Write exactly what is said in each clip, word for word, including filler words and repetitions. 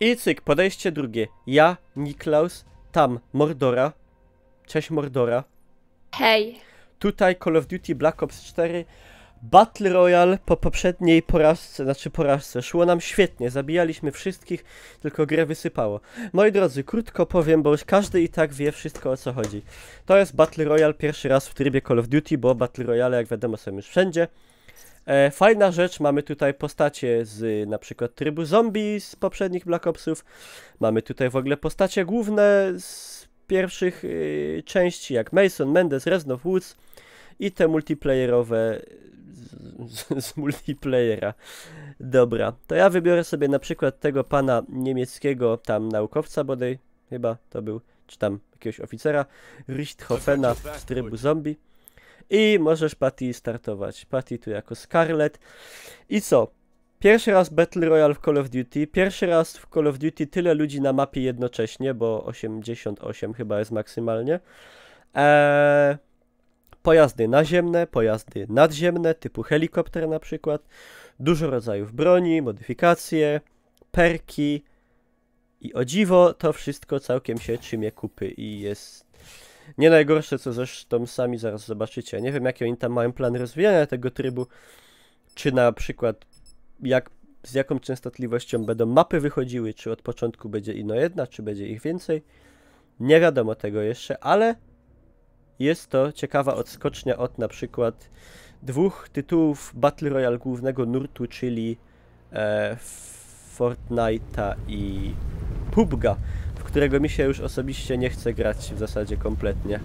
I cyk, podejście drugie. Ja, Niklaus, tam Mordora. Cześć Mordora. Hej. Tutaj Call of Duty Black Ops cztery. Battle Royale po poprzedniej porażce, znaczy porażce, szło nam świetnie, zabijaliśmy wszystkich, tylko grę wysypało. Moi drodzy, krótko powiem, bo już każdy i tak wie wszystko, o co chodzi. To jest Battle Royale pierwszy raz w trybie Call of Duty, bo Battle Royale, jak wiadomo, są już wszędzie. E, fajna rzecz, mamy tutaj postacie z na przykład trybu zombie z poprzednich Black Opsów. Mamy tutaj w ogóle postacie główne z pierwszych yy, części, jak Mason, Mendes, Reznov, Woods i te multiplayerowe z, z, z multiplayera. Dobra, to ja wybiorę sobie na przykład tego pana niemieckiego tam naukowca bodaj, chyba to był, czy tam jakiegoś oficera, Richthofena z trybu zombie. I możesz, Patty, startować. Patty tu jako Scarlet. I co? Pierwszy raz Battle Royale w Call of Duty. Pierwszy raz w Call of Duty tyle ludzi na mapie jednocześnie, bo osiemdziesiąt osiem chyba jest maksymalnie. Eee, pojazdy naziemne, pojazdy nadziemne, typu helikopter na przykład. Dużo rodzajów broni, modyfikacje, perki. I o dziwo to wszystko całkiem się trzymie kupy i jest nie najgorsze, co zresztą sami zaraz zobaczycie. Nie wiem, jaki oni tam mają plan rozwijania tego trybu, czy na przykład jak, z jaką częstotliwością będą mapy wychodziły, czy od początku będzie ino jedna, czy będzie ich więcej. Nie wiadomo tego jeszcze, ale jest to ciekawa odskocznia od na przykład dwóch tytułów Battle Royale głównego nurtu, czyli e, Fortnite'a i P U B G'a, w którego mi się już osobiście nie chce grać w zasadzie kompletnie.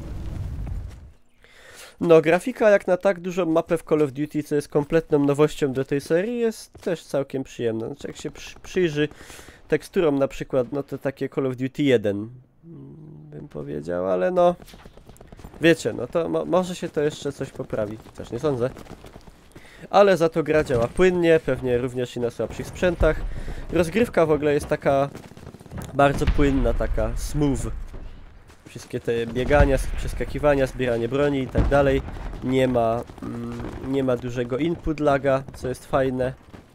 No, grafika jak na tak dużą mapę w Call of Duty, co jest kompletną nowością do tej serii, jest też całkiem przyjemna. Znaczy, jak się przy, przyjrzy teksturom na przykład, no to takie Call of Duty jeden bym powiedział, ale no wiecie, no to mo może się to jeszcze coś poprawi, też nie sądzę. Ale za to gra działa płynnie, pewnie również i na słabszych sprzętach. Rozgrywka w ogóle jest taka bardzo płynna, taka smooth. Wszystkie te biegania, przeskakiwania, zbieranie broni i tak dalej. Nie ma, mm, nie ma dużego input laga, co jest fajne.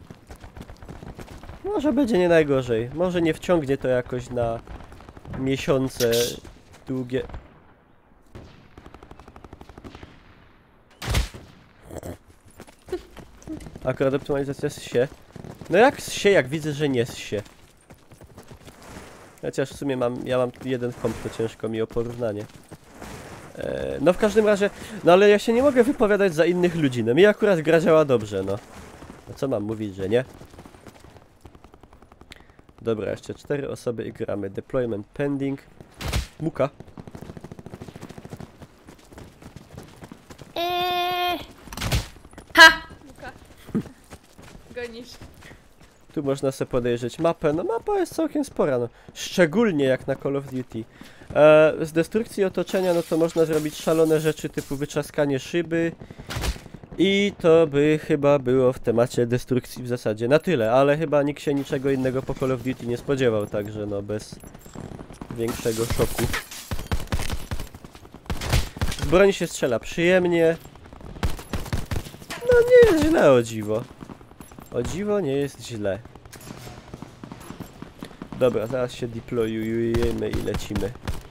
Może będzie nie najgorzej. Może nie wciągnie to jakoś na miesiące długie. Akurat optymalizacja z się. No jak z się, jak widzę, że nie z się. Chociaż w sumie mam, ja mam jeden komp, to ciężko mi o porównanie. Eee, no w każdym razie, no ale ja się nie mogę wypowiadać za innych ludzi, no mi akurat gra działa dobrze, no. No co mam mówić, że nie? Dobra, jeszcze cztery osoby i gramy. Deployment pending. Muka. Eee. Ha! Muka. Gonisz. Tu można sobie podejrzeć mapę. No mapa jest całkiem spora, no. Szczególnie jak na Call of Duty. E, z destrukcji otoczenia, no to można zrobić szalone rzeczy typu wyczaskanie szyby. I to by chyba było w temacie destrukcji w zasadzie na tyle, ale chyba nikt się niczego innego po Call of Duty nie spodziewał, także no bez większego szoku. Z broni się strzela przyjemnie. No nie jest źle, o dziwo. O dziwo nie jest źle. Dobra, zaraz się deployujemy i lecimy.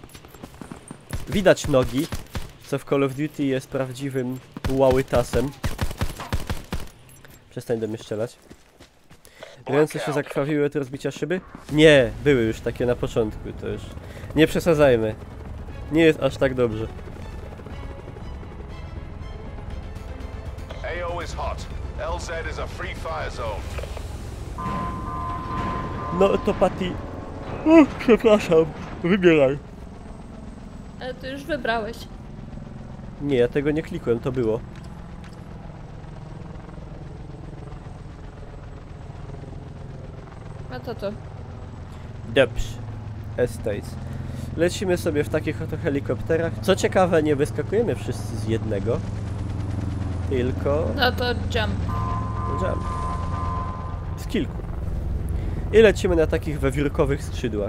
Widać nogi, co w Call of Duty jest prawdziwym łałytasem. Przestań do mnie strzelać. Ręce się zakrwawiły od rozbicia szyby? Nie, były już takie na początku, to już nie przesadzajmy. Nie jest aż tak dobrze. A O is hot. L Z is a free fire zone. No to Patty... O, przepraszam, wybieraj. Ale ty już wybrałeś. Nie, ja tego nie klikłem, to było. A to to. Dobrze. Estates. Lecimy sobie w takich oto helikopterach. Co ciekawe, nie wyskakujemy wszyscy z jednego. Tylko... No to jump. jump. Z kilku. I lecimy na takich wewórkowych skrzydłach.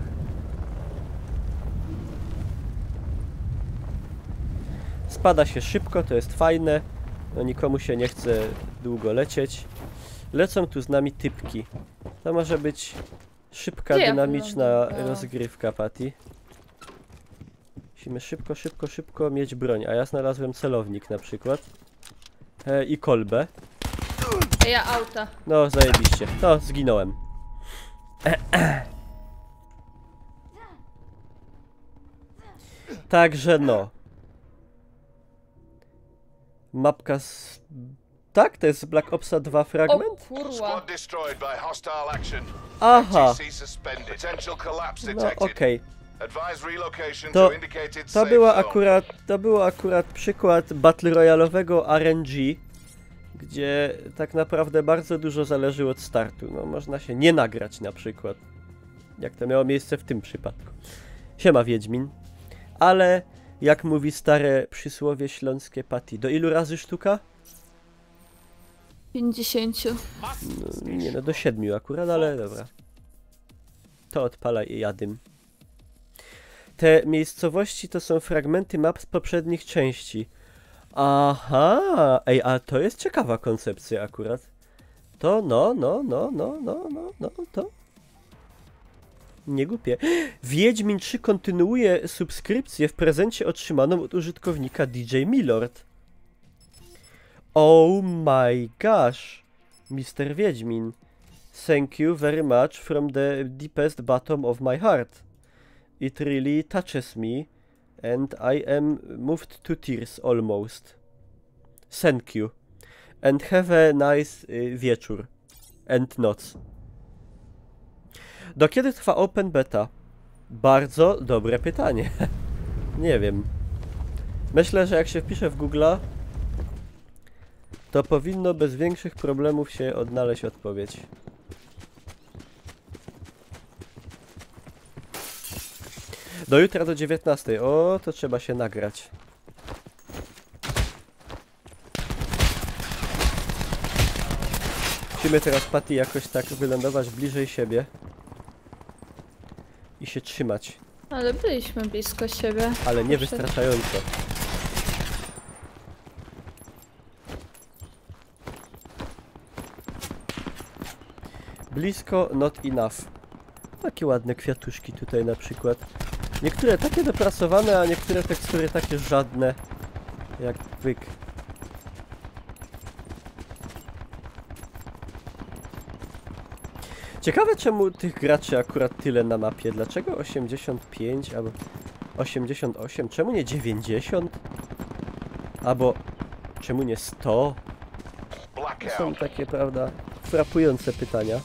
Spada się szybko, to jest fajne. No nikomu się nie chce długo lecieć. Lecą tu z nami typki. To może być Szybka, Gdzie ja dynamiczna wylądowałam? rozgrywka, Patty. Musimy szybko, szybko, szybko mieć broń, a ja znalazłem celownik na przykład. E, I kolbę. A ja auta. No, zajebiście. No, zginąłem. Także no. Mapka z... Tak? To jest z Black Opsa dwa O fragment? kurwa. Squad destroyed by hostile action. Aha. F T C suspended. Potential collapse No detected. okej. Advise relocation To, to indicated to safe była zone. akurat, to był akurat przykład Battle Royale'owego R N G, gdzie tak naprawdę bardzo dużo zależy od startu. No, można się nie nagrać na przykład, jak to miało miejsce w tym przypadku. Siema Wiedźmin. Ale, jak mówi stare przysłowie śląskie, Patty, do ilu razy sztuka? pięćdziesięciu. No, nie no, do siedmiu akurat, ale dobra. To odpalaj i jadym. Te miejscowości to są fragmenty map z poprzednich części. Aha, ej, a to jest ciekawa koncepcja akurat. To no, no, no, no, no, no, no, to... Nie głupie. Wiedźmin trzy kontynuuje subskrypcję w prezencie otrzymaną od użytkownika D J Milord. Oh my gosh, mister Wiedźmin. Thank you very much from the deepest bottom of my heart. It really touches me and I am moved to tears almost. Thank you. And have a nice y, wieczór. And noc. Do kiedy trwa Open Beta? Bardzo dobre pytanie. Nie wiem. Myślę, że jak się wpisze w Google'a, to powinno bez większych problemów się odnaleźć odpowiedź. Do jutra do dziewiętnastej. O, to trzeba się nagrać. Musimy teraz, Patty, jakoś tak wylądować bliżej siebie. I się trzymać. Ale byliśmy blisko siebie. Ale nie wystarczająco. Blisko, not enough. Takie ładne kwiatuszki tutaj na przykład. Niektóre takie dopracowane, a niektóre tekstury takie żadne. Jak byk. Ciekawe, czemu tych graczy akurat tyle na mapie. Dlaczego osiemdziesiąt pięć albo osiemdziesiąt osiem? Czemu nie dziewięćdziesiąt? Albo czemu nie sto? To są takie, prawda, frapujące pytania.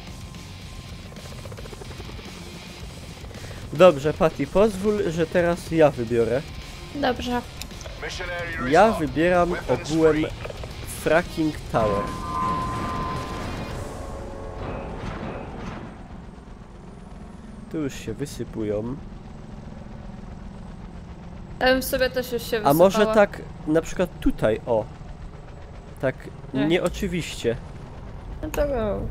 Dobrze, Patty, pozwól, że teraz ja wybiorę. Dobrze. Ja wybieram ogółem Fracking Tower. Tu już się wysypują. Ja bym sobie też już się wysypała. A może tak na przykład tutaj, o. Tak Nie. nieoczywiście. No to go.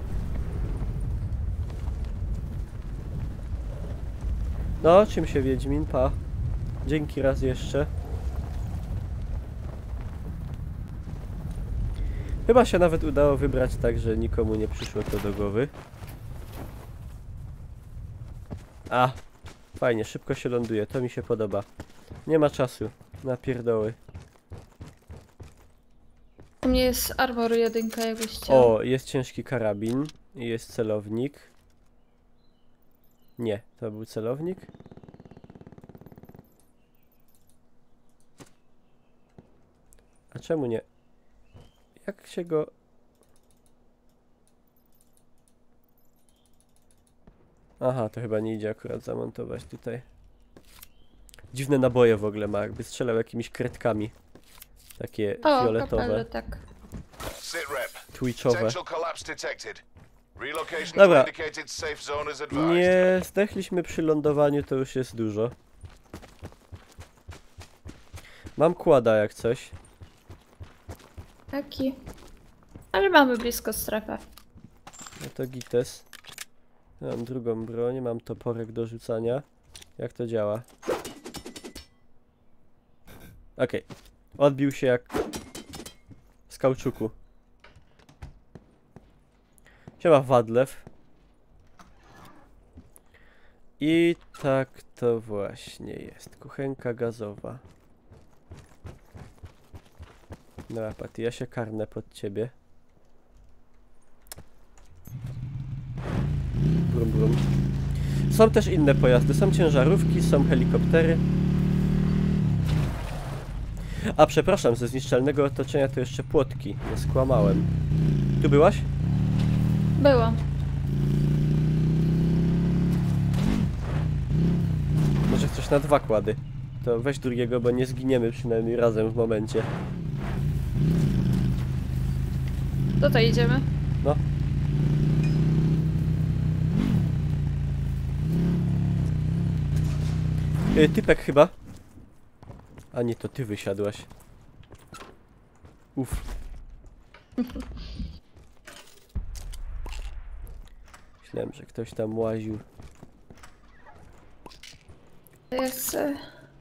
No, czym się Wiedźmin, pa. Dzięki raz jeszcze. Chyba się nawet udało wybrać tak, że nikomu nie przyszło to do głowy. A, fajnie, szybko się ląduje, to mi się podoba. Nie ma czasu na pierdoły. U mnie jest armor jedynka, jakbyś chciał. O, jest ciężki karabin i jest celownik. Nie, to był celownik. A czemu nie? Jak się go... Aha, to chyba nie idzie akurat zamontować tutaj. Dziwne naboje w ogóle ma, jakby strzelał jakimiś kredkami. Takie O, fioletowe, kapele, tak. twitchowe. Relocation Dobra. to indicated safe zone is advised. Nie zdechliśmy przy lądowaniu, to już jest dużo. Mam kłada jak coś. Taki. Ale mamy blisko strefę. No to gites. Mam drugą broń, mam toporek do rzucania. Jak to działa? Okej. Okay. Odbił się jak z kauczuku. Siema Wadlew. I tak to właśnie jest. Kuchenka gazowa. Dobra, Patty, ja się karnę pod ciebie. Brum, brum. Są też inne pojazdy. Są ciężarówki, są helikoptery. A przepraszam, ze zniszczalnego otoczenia to jeszcze płotki. Nie skłamałem. Tu byłaś? Byłam. Może chcesz na dwa kłady. To weź drugiego, bo nie zginiemy przynajmniej razem w momencie. Tutaj idziemy. No. Yy, typek chyba. A nie, to ty wysiadłaś. Uf. Myślałem, że ktoś tam łaził. Jest... e,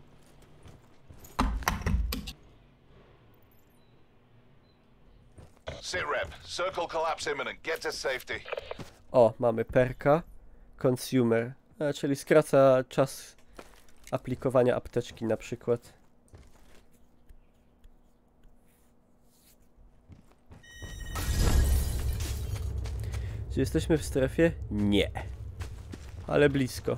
Sit rep. Circle collapse imminent. Get to safety. O, mamy perka. Consumer. A, czyli skraca czas aplikowania apteczki na przykład. Czy jesteśmy w strefie? Nie. Ale blisko.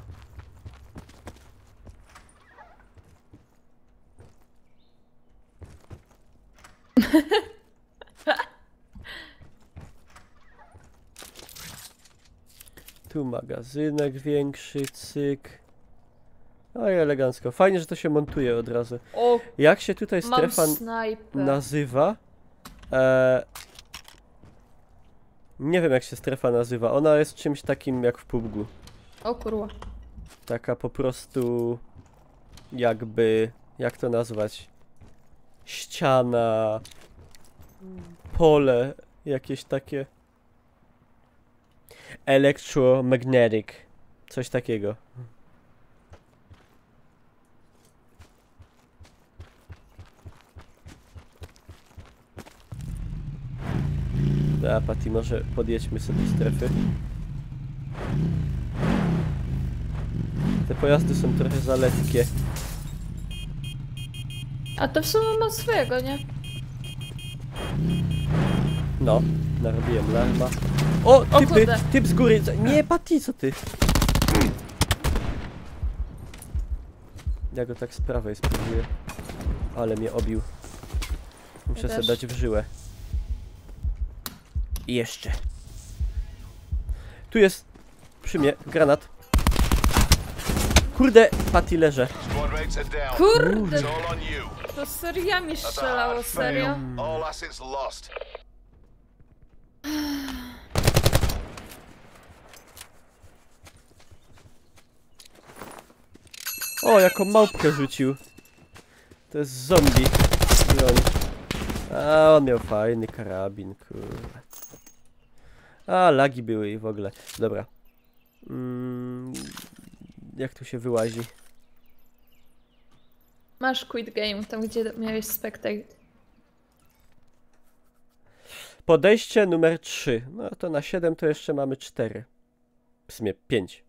Tu magazynek większy, cyk. No i elegancko. Fajnie, że to się montuje od razu. O, Jak się tutaj mam strefa snajper. nazywa? Eee, nie wiem, jak się strefa nazywa. Ona jest czymś takim jak w P U B G. O kurwa. Taka po prostu jakby, jak to nazwać? Ściana, pole jakieś takie. Electromagnetic. Coś takiego. Dobra, Patty, może podjedźmy sobie strefy. Te pojazdy są trochę za lekkie. A to w sumie ma swojego, nie? No, narobiłem larma. O, O typy, kurde. typ z góry. Nie, Patty, co ty? Ja go tak z prawej spróbuję. Ale mnie obił. Muszę Ja sobie też. dać w żyłę. I jeszcze. Tu jest przy mnie granat. Kurde, Patty, leżę. Squad mates are down. Kurde, It's all on you. to seriami That's a strzelało, hard serio? fail. All assets lost. O, jaką małpkę rzucił. To jest zombie. Broń. A, on miał fajny karabin, kurwa. A, lagi były i w ogóle. Dobra. Mm, jak tu się wyłazi? Masz quit game, tam gdzie miałeś spectate. Podejście numer trzy. No to na siedem to jeszcze mamy cztery. W sumie pięć.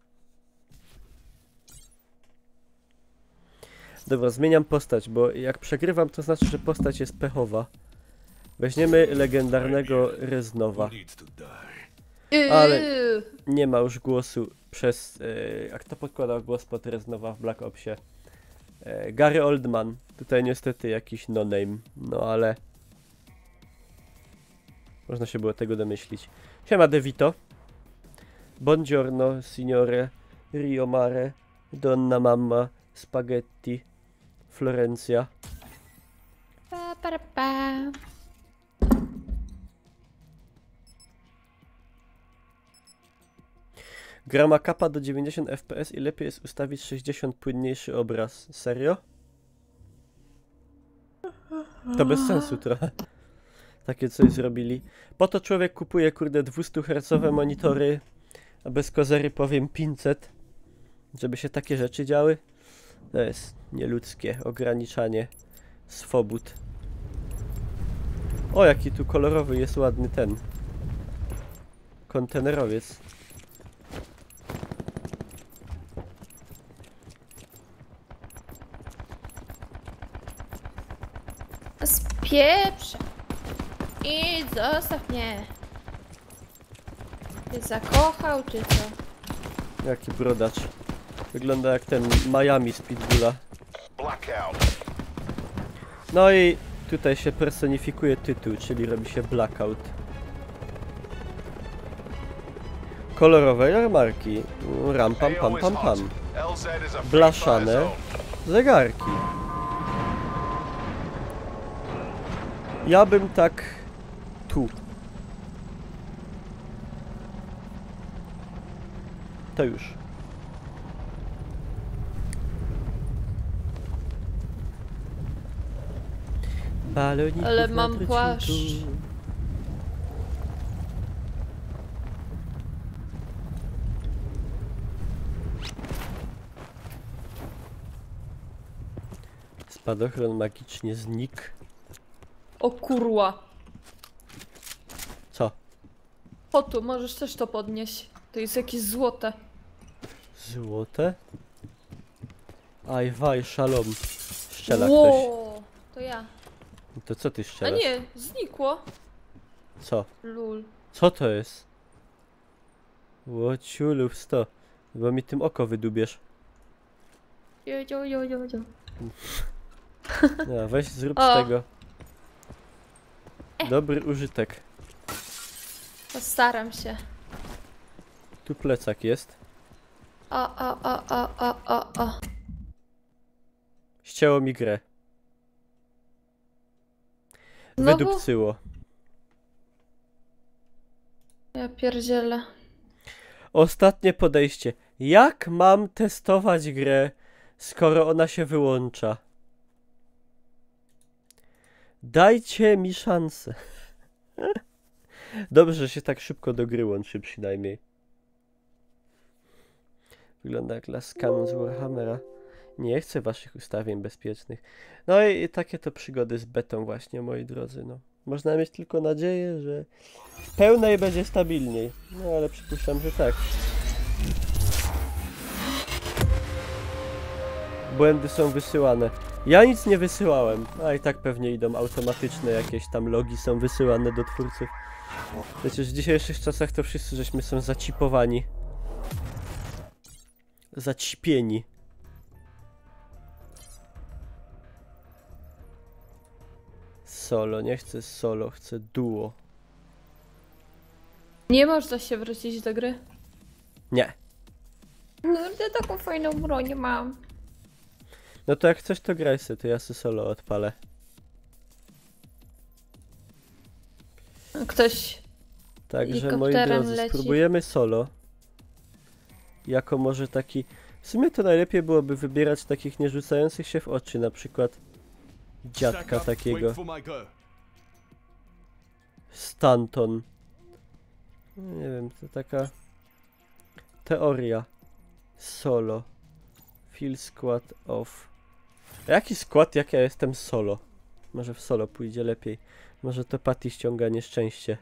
Dobra, zmieniam postać, bo jak przegrywam, to znaczy, że postać jest pechowa. Weźmiemy legendarnego Reznowa. Ale- Yy, Nie ma już głosu przez... E, jak to podkładał głos pod Reznowa w Black Opsie? E, Gary Oldman. Tutaj niestety jakiś no-name. No ale... Można się było tego domyślić. Siema DeVito. Buongiorno, signore. Rio Mare. Donna Mamma. Spaghetti. Florencja. Pa, pa, pa. Gra ma kapa do dziewięćdziesiąt F P S i lepiej jest ustawić sześćdziesiąt płynniejszy obraz. Serio? To bez sensu trochę. Takie coś zrobili. Po to człowiek kupuje, kurde, dwiestuhercowe monitory, a bez kozery powiem pięćset, żeby się takie rzeczy działy. To jest nieludzkie ograniczanie swobód. O, jaki tu kolorowy jest ładny ten kontenerowiec. Pieprze. I zostaw mnie. Ty zakochał, czy co? Jaki brodacz. Wygląda jak ten Miami z Pitbulla. Blackout. No i tutaj się personifikuje tytuł, czyli robi się blackout. Kolorowe jarmarki. Ram pam pam pam pam. L Z is a free Blaszane fire zone. zegarki. Ja bym tak tu. To już. Baloników Ale na mam trociku. płaszcz. Spadochron magicznie znikł. O kurwa. Co? O tu, możesz też to podnieść. To jest jakieś złote. Złote? Aj, waj, szalom. Strzela ktoś. Ło, to ja. To co ty A strzelasz? nie, znikło. Co? Lul. Co to jest? Łociulów sto. Bo mi tym oko wydubiesz. Jo, jo, jo, jo, jo. No, weź zrób O. z tego dobry użytek. Postaram się. Tu plecak jest. O, o, o, o, o, o, o. Ścięło mi grę. Znowu? Wydupcyło. Ja pierdzielę. Ostatnie podejście. Jak mam testować grę, skoro ona się wyłącza? Dajcie mi szansę. Dobrze, że się tak szybko do gry łączy przynajmniej. Wygląda jak laskan z Warhammera. Nie chcę waszych ustawień bezpiecznych. No i takie to przygody z betą właśnie, moi drodzy. No. Można mieć tylko nadzieję, że w pełnej będzie stabilniej. No ale przypuszczam, że tak. Błędy są wysyłane. Ja nic nie wysyłałem. A i tak pewnie idą automatyczne jakieś tam logi są wysyłane do twórców. Przecież w dzisiejszych czasach to wszyscy żeśmy są zacipowani. Zacipieni. Solo, nie chcę solo, chcę duo. Nie można się wrócić do gry. Nie. Kurde, taką fajną broń mam. No to jak chcesz to graj sobie, to ja sobie solo odpalę. Ktoś Także moi helikopterem drodzy, leci. spróbujemy solo. Jako może taki... W sumie to najlepiej byłoby wybierać takich nie rzucających się w oczy, na przykład dziadka takiego. Stanton. No nie wiem, to taka teoria. Solo. Fill skład off. A jaki skład, jak ja jestem solo? Może w solo pójdzie lepiej. Może to Patty ściąga nieszczęście.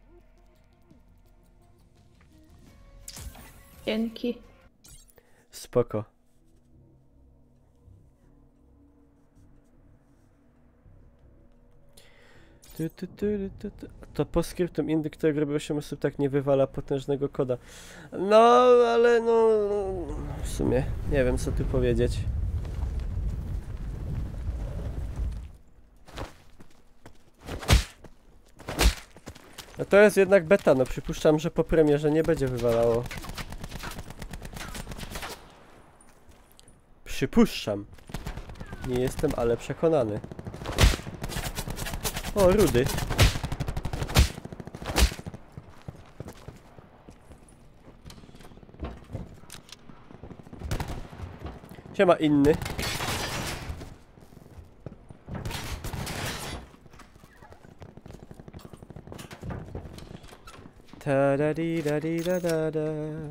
Dzięki. Spoko. Tu, tu, tu, tu, tu. To po skryptum indyk, który robi osiem osób, tak nie wywala potężnego koda. No, ale no... W sumie nie wiem, co tu powiedzieć. No to jest jednak beta, no przypuszczam, że po premierze nie będzie wywalało. Przypuszczam. Nie jestem, ale przekonany. O, rudy. Siema inny. Ta da di da di da da da.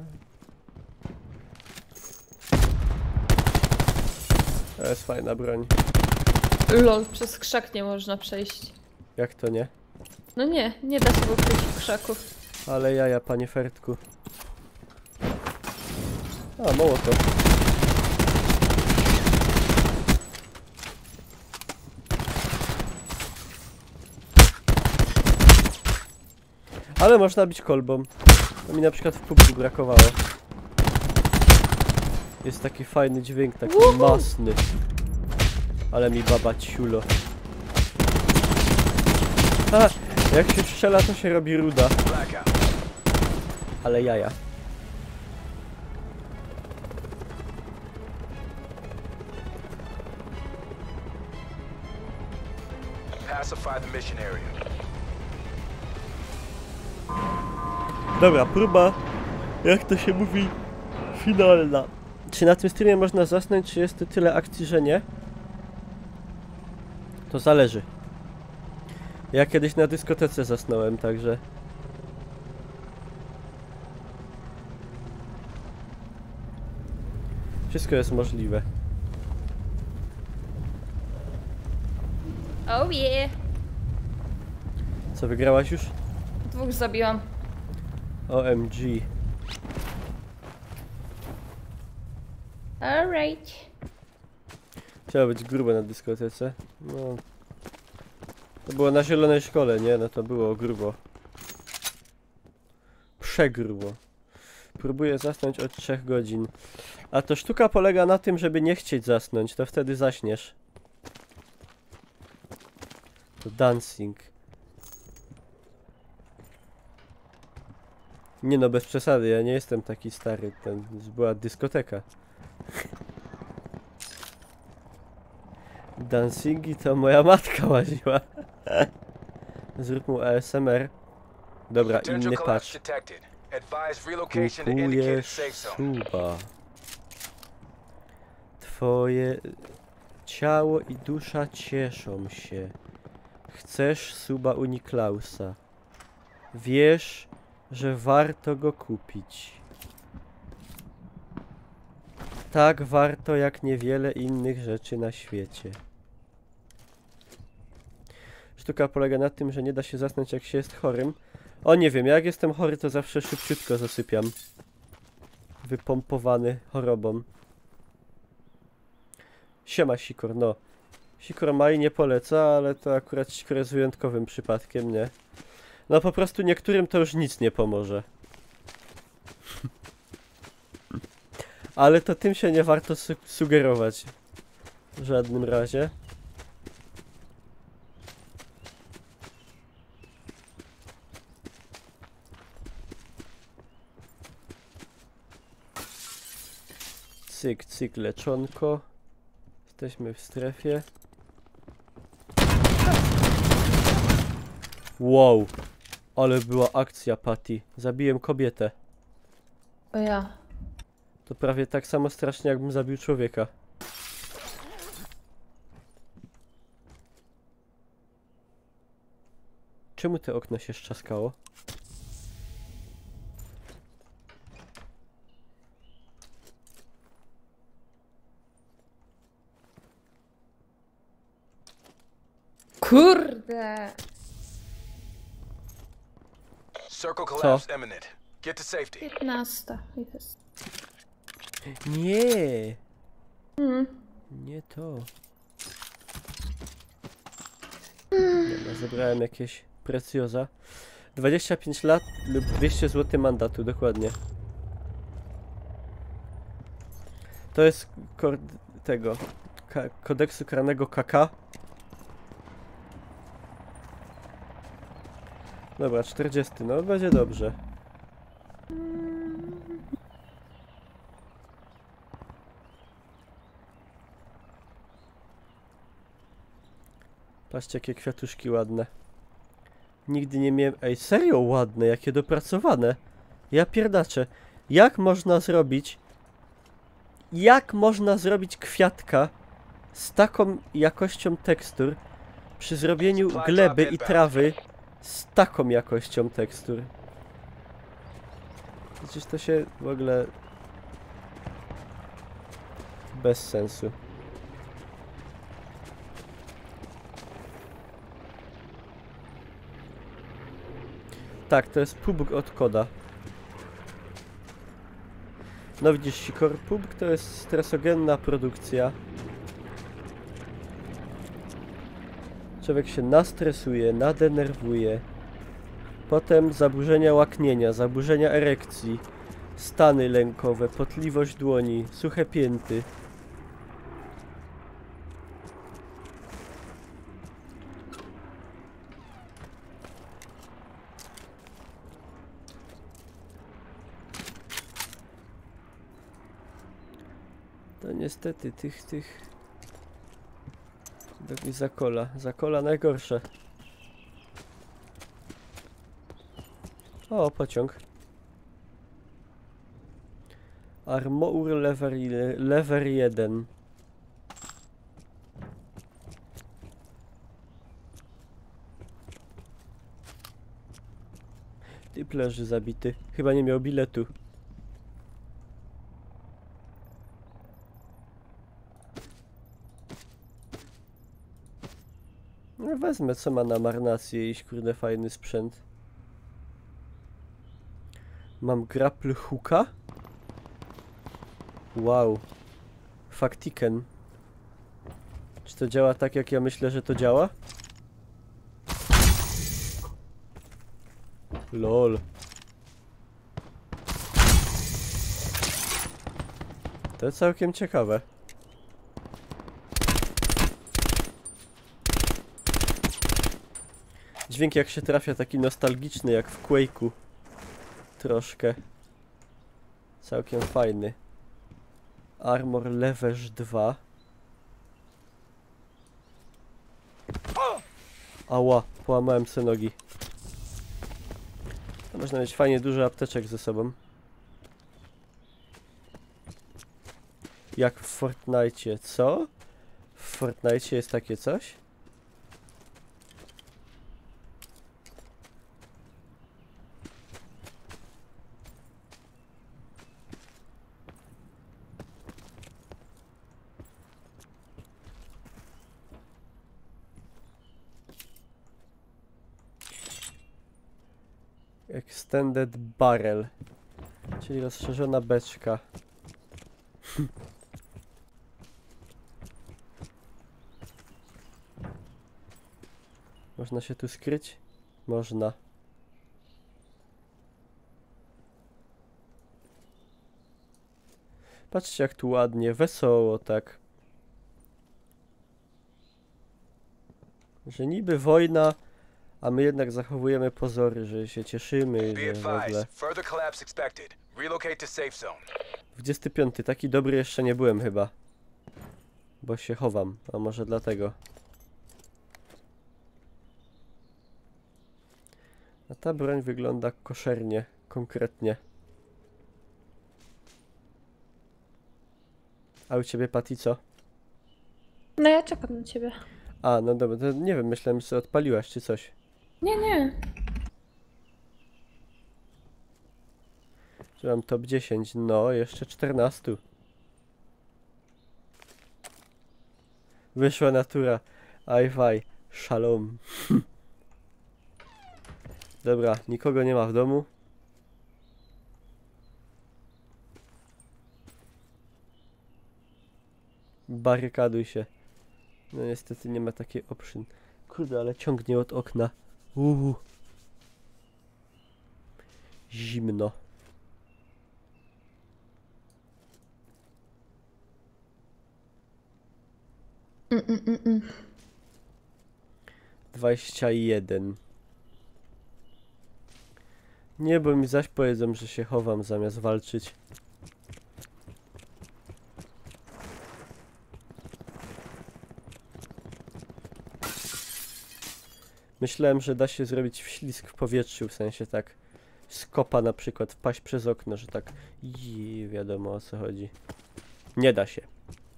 To jest fajna broń. Lol, przez krzak nie można przejść. Jak to nie? No nie, nie da się ukryć w krzaku. Ale jaja, panie Fertku. A, mołotow. Ale można bić kolbą. To mi na przykład w pubku brakowało. Jest taki fajny dźwięk, taki masny. Ale mi baba ciulo. A, jak się strzela, to się robi ruda. Blackout. Ale jaja. Pacify the mission area. Dobra, próba, jak to się mówi, finalna. Czy na tym streamie można zasnąć, czy jest to tyle akcji, że nie? To zależy. Ja kiedyś na dyskotece zasnąłem, także... Wszystko jest możliwe. Oh yeah. Co, wygrałaś już? Dwóch zabiłam. O M G. Alright. Chciała być gruba na dyskotece. No. To było na zielonej szkole, nie? No to było grubo. Przegrubo. Próbuję zasnąć od trzech godzin. A to sztuka polega na tym, żeby nie chcieć zasnąć, to wtedy zaśniesz. To dancing. Nie no, bez przesady, ja nie jestem taki stary, to była dyskoteka. Dancingi to moja matka łaziła. Zrób mu A S M R. Dobra, inny patch. Kupujesz suba. Twoje ciało i dusza cieszą się. Chcesz suba u Niklausa. Wiesz, że warto go kupić. Tak warto jak niewiele innych rzeczy na świecie. Sztuka polega na tym, że nie da się zasnąć jak się jest chorym. O nie wiem, jak jestem chory, to zawsze szybciutko zasypiam. Wypompowany chorobą. Siema Sikor, no. Sikor Mai nie poleca, ale to akurat Sikor jest wyjątkowym przypadkiem, nie? No po prostu niektórym to już nic nie pomoże. Ale to tym się nie warto su sugerować. W żadnym razie. Cyk, cyk, leczonko. Jesteśmy w strefie. Wow. Ale była akcja, Patty. Zabiłem kobietę. O ja. To prawie tak samo strasznie, jakbym zabił człowieka. Czemu te okno się szczaskało? Kurde. Circle collapse imminent. Get to safety. piętnasta. Jest. Nie. Mm. Nie to. Dobra, zebrałem jakieś precjoza. dwadzieścia pięć lat lub dwieście złotych mandatu, dokładnie. To jest kord tego ka kodeksu karnego K K. Dobra, czterdziesty, no będzie dobrze. Patrzcie, jakie kwiatuszki ładne. Nigdy nie miałem... Ej, serio ładne, jakie dopracowane. Ja pierdaczę. Jak można zrobić... Jak można zrobić kwiatka z taką jakością tekstur przy zrobieniu gleby i trawy z taką jakością tekstur? Przecież to się w ogóle... Bez sensu. Tak, to jest pubg od koda. No widzisz, Sikor, pubg to jest stresogenna produkcja. Człowiek się nastresuje, nadenerwuje. Potem zaburzenia łaknienia, zaburzenia erekcji, stany lękowe, potliwość dłoni, suche pięty. To niestety tych, tych... Drogi zakola, zakola najgorsze. O, pociąg. Armour lever, lever jeden. Typ leży zabity. Chyba nie miał biletu. No wezmę, co ma na marnację iść, kurde, fajny sprzęt. Mam grapple hooka? Wow. Faktiken. Czy to działa tak, jak ja myślę, że to działa? Lol. To całkiem ciekawe. Dźwięk jak się trafia, taki nostalgiczny, jak w Quake'u. Troszkę. Całkiem fajny. Armor leverage dwa. Ała, połamałem sobie nogi. To można mieć fajnie dużo apteczek ze sobą. Jak w Fortnite. Co? W Fortnite jest takie coś? Extended barrel, czyli rozszerzona beczka. Można się tu skryć? Można. Patrzcie, jak tu ładnie, wesoło, tak. Że niby wojna, a my jednak zachowujemy pozory, że się cieszymy, że w ogóle. dwudziesty piąty, taki dobry jeszcze nie byłem chyba. Bo się chowam, a może dlatego. A ta broń wygląda koszernie, konkretnie. A u ciebie, Patty, co? No ja czekam na ciebie. A, no dobra, to nie wiem, myślałem, że odpaliłaś czy coś. Nie, nie. Że mam top dziesięć, no, jeszcze czternaście. Wyszła natura. Aj faj, szalom. Dobra, nikogo nie ma w domu. Barykaduj się. No niestety nie ma takiej option. Kurde, ale ciągnie od okna. Uuu. Zimno. Mm, mm, mm, mm. dwadzieścia jeden. Nie, bo mi zaś powiedzą, że się chowam zamiast walczyć. Myślałem, że da się zrobić wślizg w powietrzu, w sensie tak z kopa na przykład wpaść przez okno, że tak i wiadomo o co chodzi. Nie da się.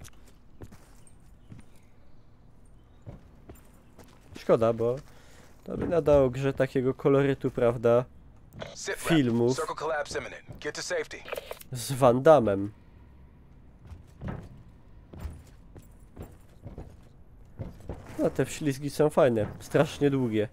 Szkoda, bo to by nadało grze takiego kolorytu, prawda? Filmów z Van Dammem. No te wślizgi są fajne, strasznie długie.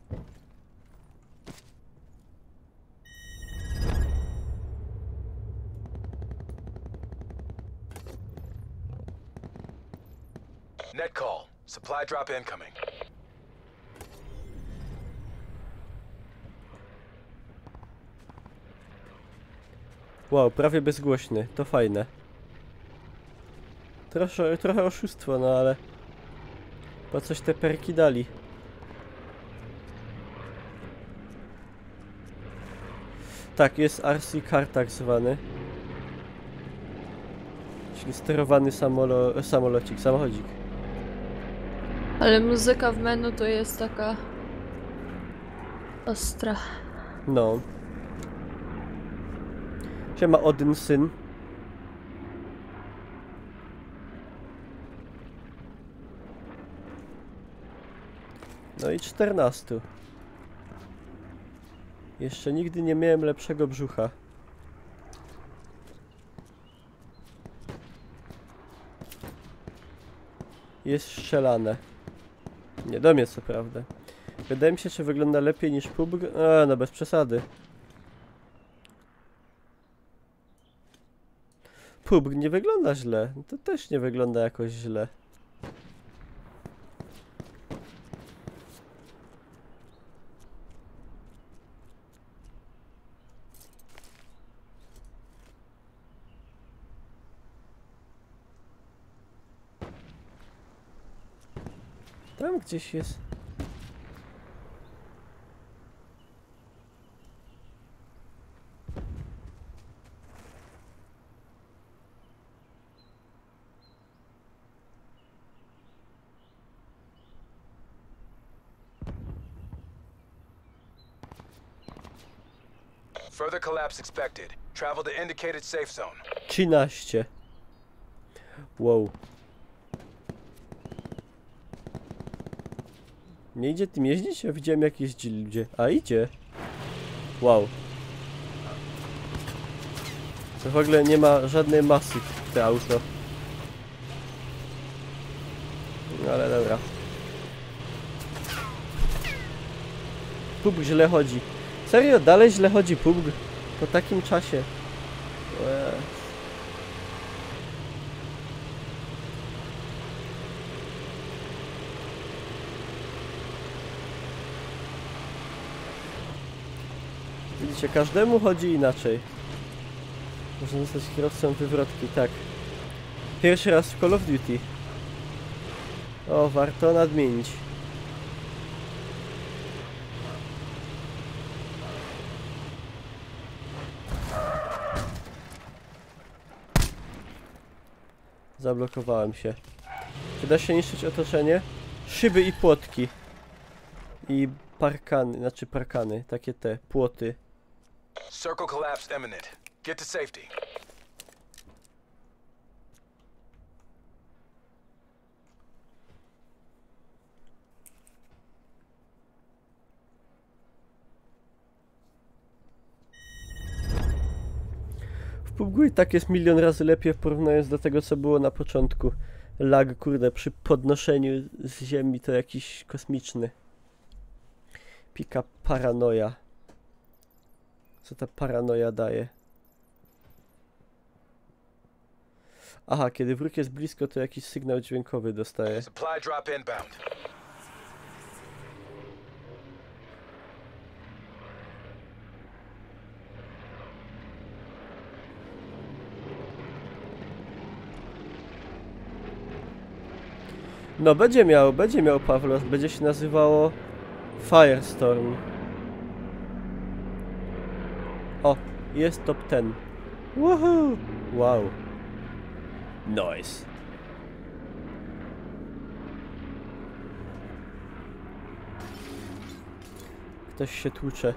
Net call. Supply drop incoming. Wow, prawie bezgłośny, to fajne. Trosze, trochę oszustwo, no ale... Po coś te perki dali. Tak, jest R C car tak zwany. Czyli sterowany samolo samolocik, samochodzik. Ale muzyka w menu to jest taka... ostra. No. Siema Odyn syn. No i czternastu. Jeszcze nigdy nie miałem lepszego brzucha. Jest strzelane. Nie do mnie co prawda. Wydaje mi się, że wygląda lepiej niż P U B G. A, no bez przesady. P U B G nie wygląda źle. To też nie wygląda jakoś źle. Tam gdzieś jest. Further collapse expected. Travel to indicated safe zone. trzynaście. Wow. Nie idzie tym jeździć? Ja widziałem jak jeździli ludzie. A idzie. Wow. To w ogóle nie ma żadnej masy te auto. No ale dobra. P U B G źle chodzi. Serio? Dalej źle chodzi P U B G? Po takim czasie. Eee. Widzicie, każdemu chodzi inaczej. Można zostać kierowcą wywrotki, tak. Pierwszy raz w Call of Duty. O, warto nadmienić. Zablokowałem się. Czy da się niszczyć otoczenie? Szyby i płotki. I parkany, znaczy parkany, takie te, płoty. Circle collapse imminent. Get to safety. W P U B G i tak jest milion razy lepiej porównując do tego co było na początku. Lag, kurde, przy podnoszeniu z ziemi to jakiś kosmiczny. Pika paranoja. Co ta paranoja daje? Aha, kiedy wróg jest blisko, to jakiś sygnał dźwiękowy dostaje. Supply drop inbound. No, będzie miał, będzie miał Pawlos, będzie się nazywało Firestorm. O, jest top ten. Woohoo! Wow. Nice. Ktoś się tłucze.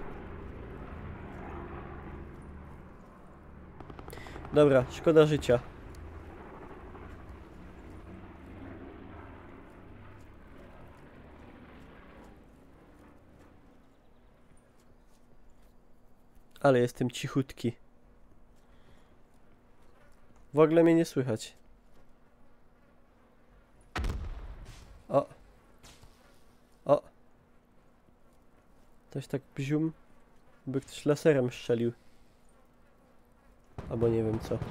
Dobra, szkoda życia. Ale jestem cichutki. W ogóle mnie nie słychać. O. O. Coś tak bzium. By ktoś laserem strzelił. Albo nie wiem co.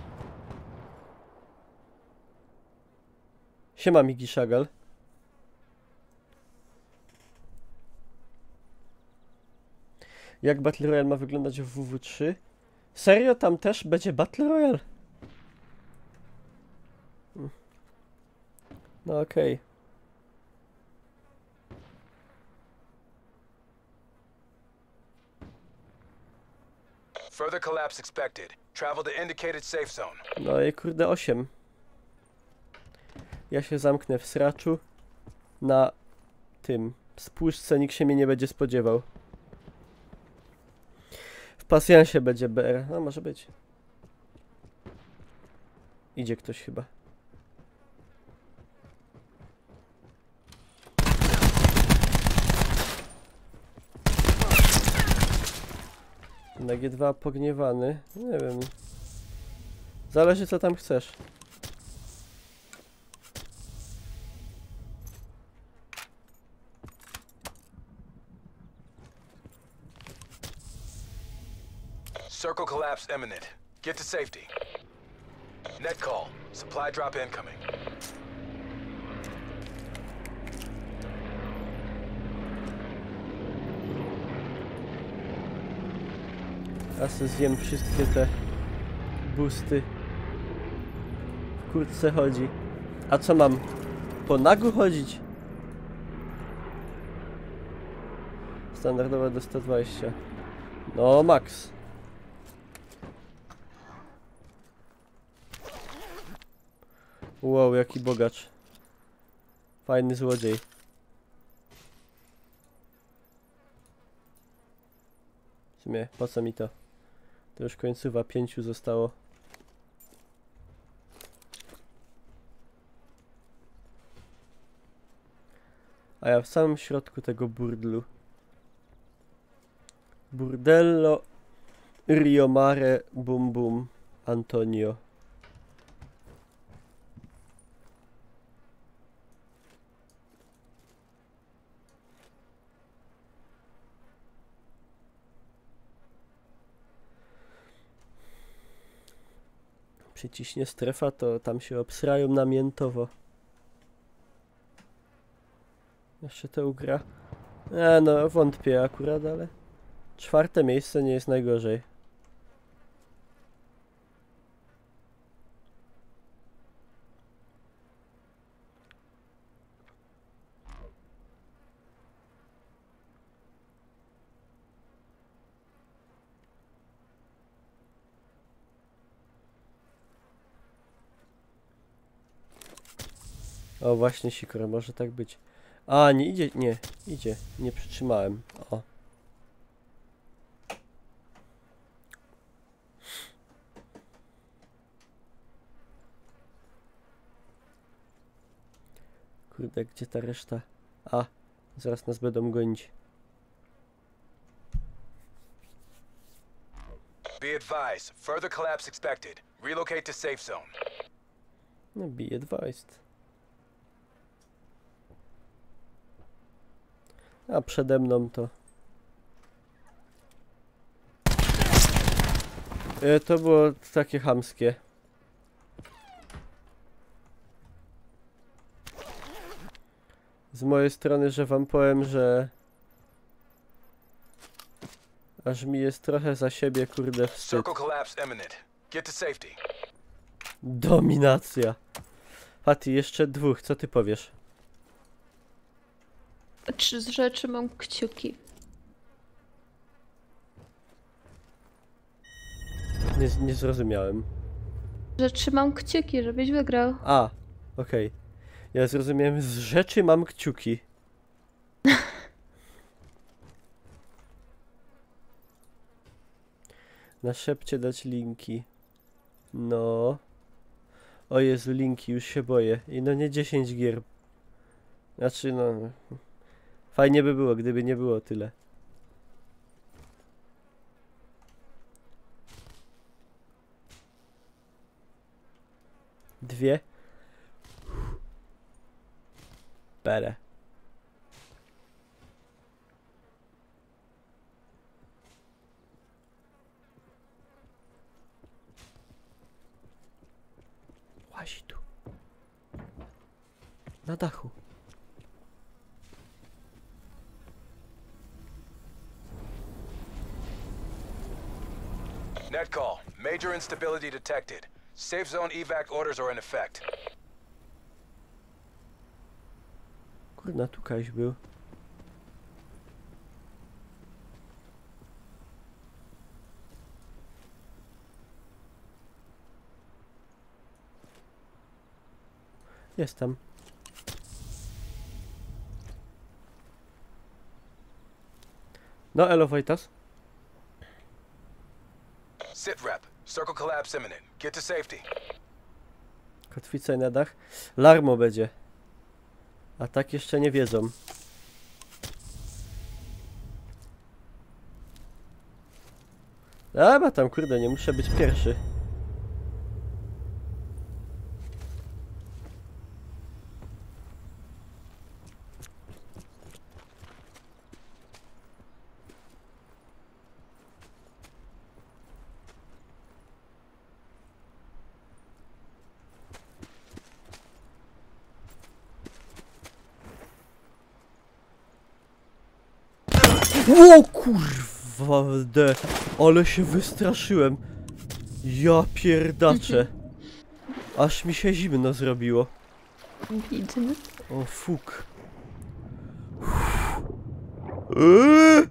Siema Migi Szagal. Jak Battle Royale ma wyglądać w W W trzy? Serio? Tam też będzie Battle Royale? No okej. Okay. Further collapse expected. Travel to indicated safe zone. No i kurde osiem. Ja się zamknę w sraczu na tym spłuszce, nikt się mnie nie będzie spodziewał. W pasjansie będzie B R. No może być. Idzie ktoś chyba. Na G dwa pogniewany. Nie wiem. Zależy co tam chcesz. Circle collapse imminent. Get to safety. Net call. Supply drop incoming. Ja se zjem wszystkie te boosty. W kurtce chodzi. A co mam? Po nagu chodzić? Standardowe do sto dwadzieścia. No max. Wow, jaki bogacz. Fajny złodziej. W sumie, po co mi to? To już końcowa, pięciu zostało. A ja w samym środku tego burdelu. Burdello Rio Mare Bum Bum Antonio. Przyciśnie strefa, to tam się obsrają namiętowo. Jeszcze to ugra. E, no wątpię akurat, ale czwarte miejsce nie jest najgorzej. O właśnie, Sikora, może tak być. A, nie idzie, nie, idzie, nie przytrzymałem. O. Kurde, gdzie ta reszta? A, zaraz nas będą gonić. Be advised, further collapse expected. Relocate to safe zone. No, be advised. A przede mną to... E, to było takie chamskie. Z mojej strony, że wam powiem, że... Aż mi jest trochę za siebie, kurde, wstyd. Circle collapse imminent. Get to safety. Dominacja. Patty, jeszcze dwóch, co ty powiesz? Czy z rzeczy mam kciuki? Nie, nie zrozumiałem. Że trzymam kciuki, żebyś wygrał. A, okej. Okay. Ja zrozumiałem, z rzeczy mam kciuki. Na szepcie dać linki. No. O Jezu, linki, już się boję. I no nie dziesięć gier. Znaczy no... Fajnie by było, gdyby nie było tyle. Dwie. Bere. Łazi tu. Na dachu. Net call. Major instability detected. Safe zone evac orders are in effect. Kurna, tu Kaś był. Jestem. No, elo Wojtas. Sit rep. Circle collapse imminent. Get to safety. Kotwica na dach. Larmo będzie. A tak jeszcze nie wiedzą. A, ma tam, kurde, nie muszę być pierwszy. Ło kurwa, de, ale się wystraszyłem. Ja pierdaczę. Aż mi się zimno zrobiło. Widzę. O fuk. Eee!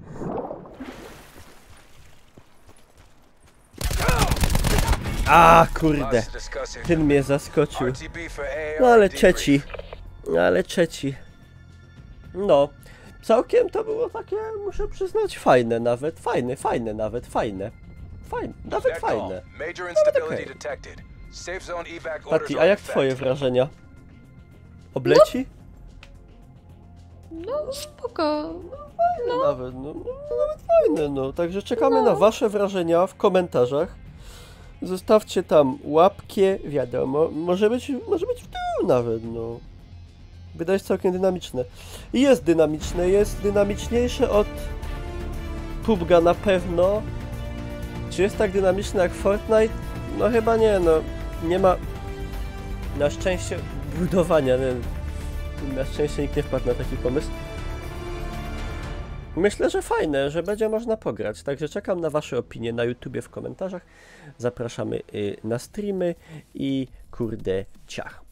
A kurde. Lots to discuss here. Ten mnie zaskoczył. R T B for A A R No ale debrief. trzeci. No ale trzeci. No. Całkiem to było takie, muszę przyznać, fajne nawet. Fajne, fajne nawet, fajne. Fajne, nawet Net call. fajne. Major instability okej. detected. Safe zone evac orders Patty, a are in jak twoje effect. wrażenia? Obleci? No spoko. No. Nawet, no, no, nawet fajne, no. Także czekamy na wasze wrażenia w komentarzach. Zostawcie tam łapkie, wiadomo, może być, może być w tył nawet, no. Wydaje się całkiem dynamiczne. I jest dynamiczne, jest dynamiczniejsze od P U B Ga na pewno. Czy jest tak dynamiczne jak Fortnite? No chyba nie, no. Nie ma na szczęście budowania, nie. Na szczęście nikt nie wpadł na taki pomysł. Myślę, że fajne, że będzie można pograć, także czekam na wasze opinie na YouTubie w komentarzach. Zapraszamy y, na streamy i kurde ciach.